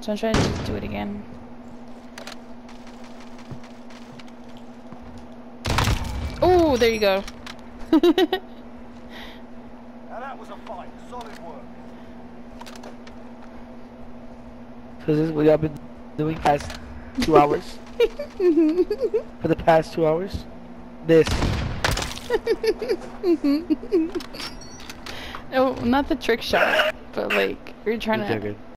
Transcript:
So I'm trying to just do it again. Oh, there you go. Now that was a fight. Solid work. So this is what y'all been doing past 2 hours? For the past 2 hours? This. Oh, not the trick shot, but like, you're trying to